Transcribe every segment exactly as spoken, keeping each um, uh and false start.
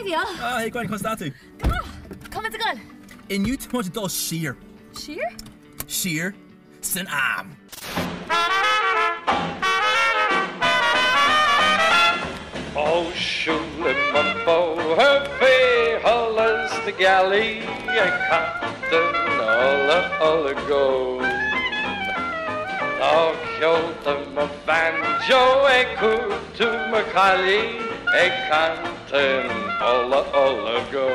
Olivia! Ah, hey, Gwen, constatu. Come at the gun. In you too much dul sheer. Sheer? Sheer. Sin am. Oh, shule mumbo, her fay, hullas the galley, a captain, alla, alla go. Oh, kyoto, my banjo, a kutu, makali, a canton, alla, alla go.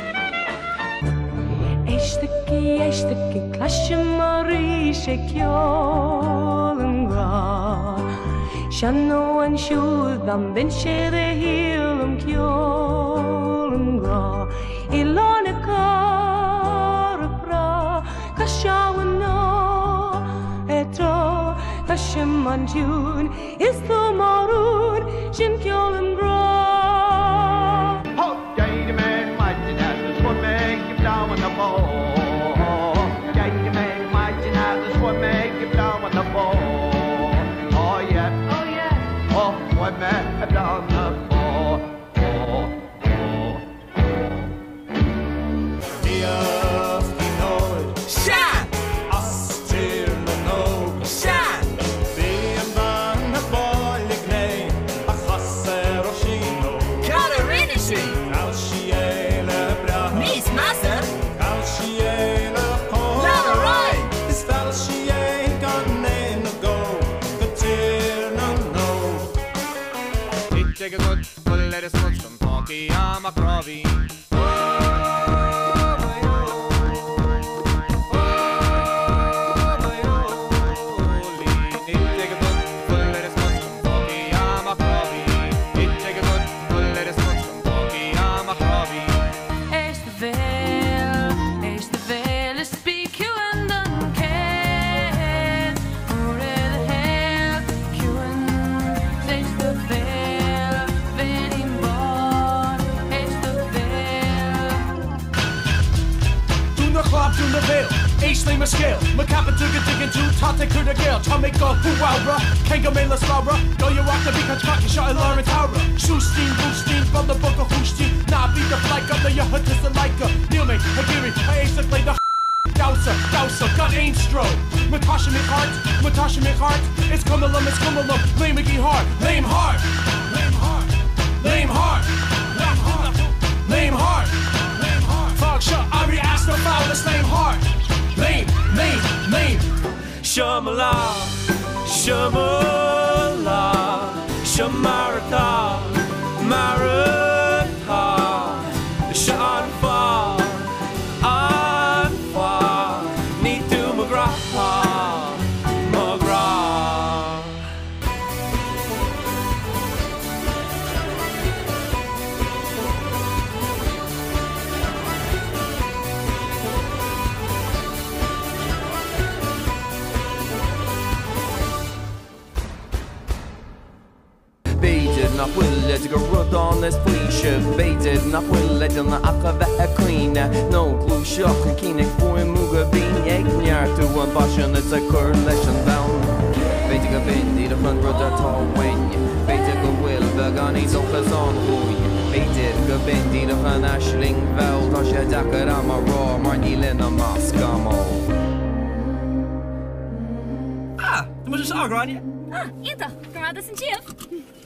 Eşteki, eşteki, kaşımarı şekyoğunga. Shano and shudam ben shere hilum kyolunga ilona karpra kashawana etro kashamanjun is the marun shin kyolunga. Oh, Jade man, watching as the swimming, keep down on the ball. Jade man, watching as the swimming, keep down on the ball. Oh, yeah. Oh, what man have done the ball? Oh, oh, oh. Shine! Astir the no. Shine! Being done a boy name, a hasser of shino. Colorinity! Alshiele bra. Miss Master! Alshiele home. Laterai! This Alshiele got name of go. The tear no no. Take a good, full let us touch from Pocky, I'm a crobby. To the veil, H lame a scale, Macapa took it digging to Tate Kuda Gale, Tommy go Puwara, Kango Mela Slara, go you rock the big cocky shot in Lauren Tower, Shoestein, Boosteen, from the book of Hoosteen, now beat the flight of the Yahut is the Leica, Neilme, Hagiri, I ace the play the Dowser, Dowser, gun ain't stroke, Matasha McHart, Matasha McHart, it's Kumalum, it's Kumalum, lame McGee hard, lame hard, lame hard, lame hard, lame hard, lame hard. Fog shot, Ari asked the foul, this lame hard. Lame, lame, lame. Shamala, Shamala, Shamarata, Marata, Shanfa, Anfa, Nitu Magraha, Magra. Na pwille to go rud on this pleasure baited na pwille till na akava a queen no blue shock and kinek for muga being egnar to one passion it's a correlation down baiting a bendy the front rudder tall when baited go will vagani so on boy baited go bendy the fan ashling vel tasha dakarama raw marni lena maskamo. Ah, du musst es auch rein. Ah, Ita, gerade sind hier.